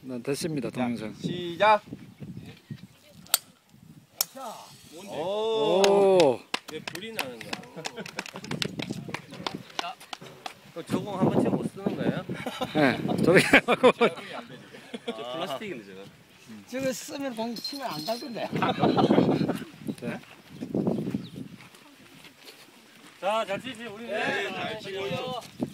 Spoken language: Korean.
난 됐습니다 동영상. 시작. 오. 왜 불이 나는 거야? 저공 한 번쯤 못 쓰는 거예요? 네. 저기 하고. 저 플라스틱인데 저거. 저거 쓰면 공 치면 안 닿을 건데. 자, 잘 치세요. 우리. 네, 잘 치고 있어.